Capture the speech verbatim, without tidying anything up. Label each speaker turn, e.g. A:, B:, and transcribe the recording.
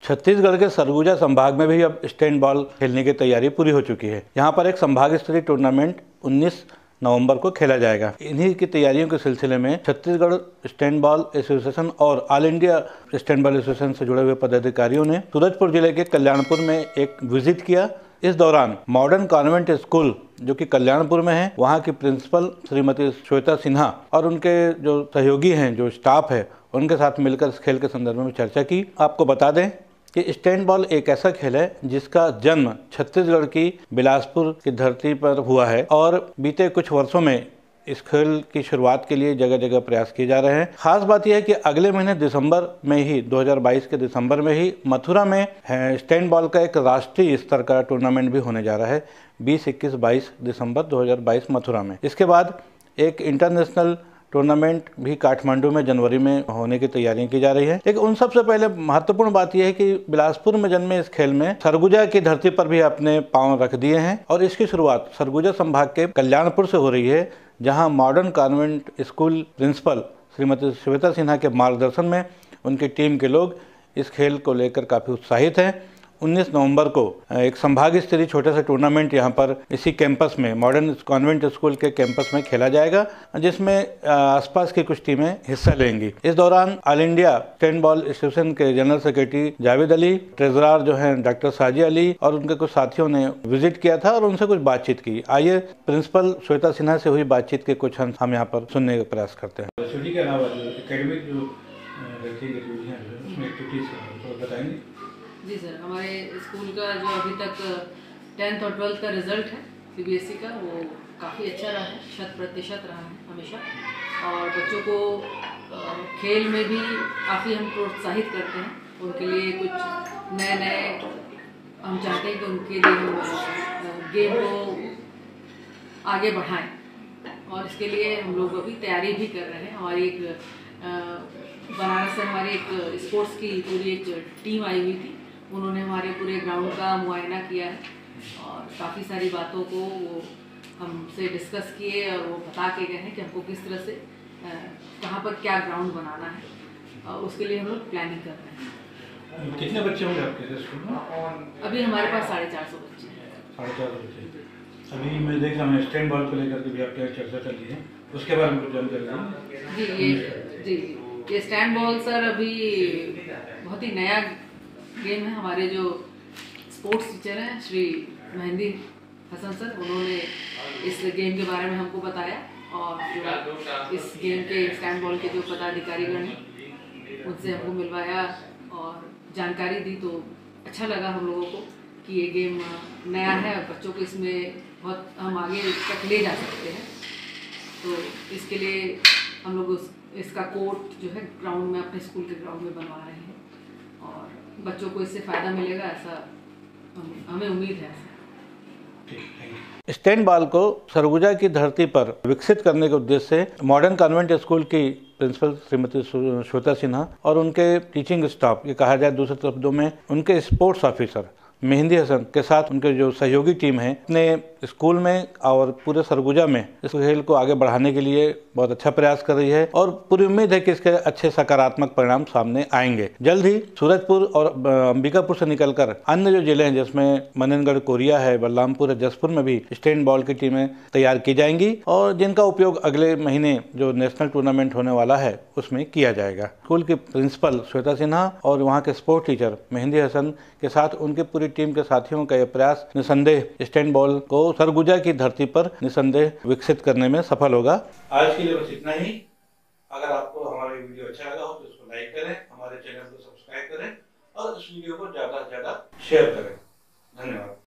A: छत्तीसगढ़ के सरगुजा संभाग में भी अब स्टैंड बॉल खेलने की तैयारी पूरी हो चुकी है। यहाँ पर एक संभाग स्तरीय टूर्नामेंट उन्नीस नवंबर को खेला जाएगा। इन्हीं की तैयारियों के सिलसिले में छत्तीसगढ़ स्टैंड बॉल एसोसिएशन और all India stand ball association से जुड़े हुए पदाधिकारियों ने सूरजपुर जिले के कल्याणपुर में एक विजिट किया। इस दौरान मॉडर्न कॉन्वेंट स्कूल जो कि कल्याणपुर में है, वहाँ की प्रिंसिपल श्रीमती श्वेता सिन्हा और उनके जो सहयोगी हैं, जो स्टाफ है, उनके साथ मिलकर इस खेल के संदर्भ में चर्चा की। आपको बता दें कि स्टैंड बॉल एक ऐसा खेल है जिसका जन्म छत्तीसगढ़ की बिलासपुर की धरती पर हुआ है और बीते कुछ वर्षों में इस खेल की शुरुआत के लिए जगह जगह प्रयास किए जा रहे हैं। खास बात यह है कि अगले महीने दिसंबर में ही दो हज़ार बाईस के दिसंबर में ही मथुरा में स्टैंड बॉल का एक राष्ट्रीय स्तर का टूर्नामेंट भी होने जा रहा है, बीस, इक्कीस, बाईस दिसंबर दो हज़ार बाईस मथुरा में। इसके बाद एक इंटरनेशनल टूर्नामेंट भी काठमांडू में जनवरी में होने की तैयारियां की जा रही है। लेकिन उन सबसे पहले महत्वपूर्ण बात यह है कि बिलासपुर में जन्मे इस खेल में सरगुजा की धरती पर भी अपने पांव रख दिए हैं और इसकी शुरुआत सरगुजा संभाग के कल्याणपुर से हो रही है, जहां modern convent school principal Shrimati Shweta Sinha के मार्गदर्शन में उनकी टीम के लोग इस खेल को लेकर काफ़ी उत्साहित हैं। उन्नीस नवंबर को एक संभाग स्तरीय छोटे से टूर्नामेंट यहां पर इसी कैंपस में मॉडर्न कॉन्वेंट स्कूल के कैंपस में खेला जाएगा, जिसमें आसपास की कुछ टीमें हिस्सा लेंगी। इस दौरान all India stand ball association के general secretary Javed Ali, treasurer जो हैं डॉक्टर साजिया अली और उनके कुछ साथियों ने विजिट किया था और उनसे कुछ बातचीत की। आइए प्रिंसिपल श्वेता सिन्हा से हुई बातचीत के कुछ अंश हम यहाँ पर सुनने का प्रयास करते हैं।
B: जी सर, हमारे स्कूल का जो अभी तक टेंथ और ट्वेल्थ का रिज़ल्ट है सीबीएसई का, वो काफ़ी अच्छा रहा है, शत प्रतिशत रहा है हमेशा। और बच्चों को खेल में भी काफ़ी हम प्रोत्साहित करते हैं। उनके लिए कुछ नए नए हम चाहते हैं कि उनके लिए हम गेम को आगे बढ़ाएं और इसके लिए हम लोग अभी तैयारी भी कर रहे हैं। हमारी एक बनारस से हमारी एक स्पोर्ट्स की पूरी एक टीम आई हुई थी, उन्होंने हमारे पूरे ग्राउंड का मुआयना किया है और काफ़ी सारी बातों को वो हमसे डिस्कस किए और वो बता के गए हैं कि हमको किस तरह से कहाँ पर क्या ग्राउंड बनाना है और उसके लिए हम लोग प्लानिंग कर रहे हैं।
A: कितने बच्चे होंगे आपके स्कूल में?
B: अभी हमारे पास साढ़े चार सौ बच्चे हैं।
A: साढ़े चार सौ बच्चे। अभी मैं देख रहा हूँ स्टैंड बॉल को लेकर के भी आपके चर्चा चल रही है, उसके बारे में कुछ जानकारी
B: जी। ये जी ये स्टैंड बॉल सर अभी बहुत ही नया गेम है। हमारे जो स्पोर्ट्स टीचर हैं श्री मेहंदी हसन सर, उन्होंने इस गेम के बारे में हमको बताया और जो इस गेम के स्टैंड बॉल के जो पदाधिकारीगण हैं उनसे हमको मिलवाया और जानकारी दी। तो अच्छा लगा हम लोगों को कि ये गेम नया है और बच्चों को इसमें बहुत हम आगे तक ले जा सकते हैं। तो इसके लिए हम लोग उस इसका कोर्ट जो है ग्राउंड में अपने स्कूल के ग्राउंड में बनवा रहे हैं और बच्चों को इससे फ़ायदा मिलेगा, ऐसा हमें उम्मीद है।
A: स्टैंड बॉल को सरगुजा की धरती पर विकसित करने के उद्देश्य से मॉडर्न कॉन्वेंट स्कूल की प्रिंसिपल श्रीमती श्वेता सिन्हा और उनके टीचिंग स्टाफ, ये कहा जाए दूसरे शब्दों में उनके स्पोर्ट्स ऑफिसर मेहंदी हसन के साथ उनके जो सहयोगी टीम है, अपने स्कूल में और पूरे सरगुजा में इस खेल को आगे बढ़ाने के लिए बहुत अच्छा प्रयास कर रही है और पूरी उम्मीद है कि इसके अच्छे सकारात्मक परिणाम सामने आएंगे। जल्द ही सूरजपुर और अंबिकापुर से निकलकर अन्य जो जिले हैं जिसमें मनेनगढ़, कोरिया है, बलरामपुर है, जसपुर में भी स्टैंड बॉल की टीमें तैयार की जाएंगी और जिनका उपयोग अगले महीने जो नेशनल टूर्नामेंट होने वाला है उसमें किया जाएगा। स्कूल की प्रिंसिपल श्वेता सिन्हा और वहाँ के स्पोर्ट टीचर मेहंदी हसन के साथ उनके पूरी टीम के साथियों का यह प्रयास निसंदेह स्टैंड बॉल को सरगुजा की धरती पर निसंदेह विकसित करने में सफल होगा। आज के लिए बस इतना ही। अगर आपको हमारा वीडियो अच्छा लगा हो तो इसको लाइक करें, हमारे चैनल को सब्सक्राइब करें और इस वीडियो को ज्यादा से ज्यादा शेयर करें। धन्यवाद।